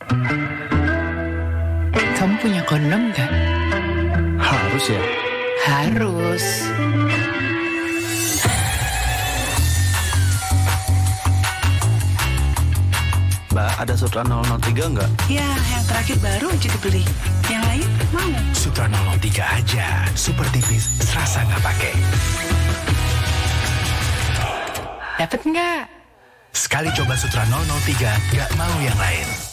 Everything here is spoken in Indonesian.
Kamu punya kondom gak? Harus ya? Harus. Mbak, ada Sutra 003 nggak? Ya, yang terakhir baru aja dibeli. Yang lain mau? Sutra 003 aja, super tipis, serasa nggak pakai. Dapat nggak? Sekali coba Sutra 003, nggak mau yang lain.